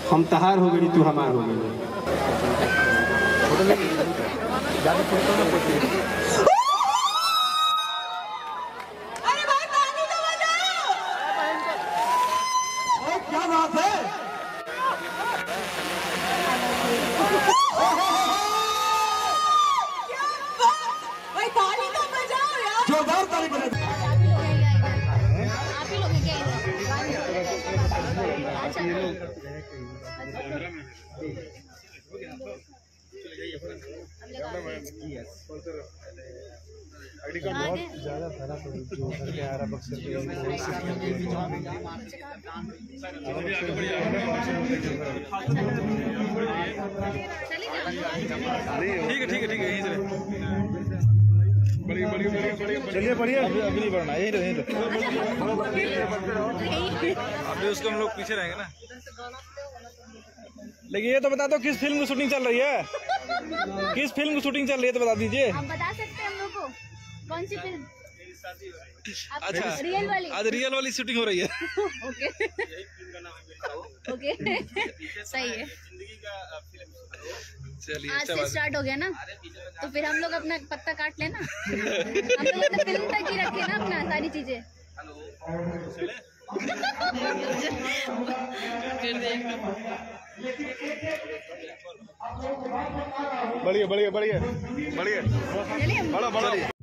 हम तहार हो गई, तू हमार हो गई। क्या बात है? भाई ताली तो बजाओ यार। जोरदार ताली बजाओ। आप ही लोग हैं आईडी कार्ड बहुत ज्यादा खराब है जो घर के आ रहा बक्सर के ठीक है यहीं से चलिए बढ़िया अभी नहीं बढ़ना यहीं अभी उसको हम लोग पीछे रहेंगे ना। लेकिन ये तो बता दो किस फिल्म की शूटिंग चल रही है? किस फिल्म की शूटिंग चल रही है तो बता दीजिए। आप बता सकते हैं हम लोग को कौन सी फिल्म? अच्छा रियल वाली? आज रियल वाली शूटिंग हो रही है। ओके सही है। चलिए आज से स्टार्ट हो गया ना, तो फिर हम लोग अपना पत्ता काट लेना। हम लोग तो फिल्म तक ही रखे ना अपना सारी चीजें। बढ़िया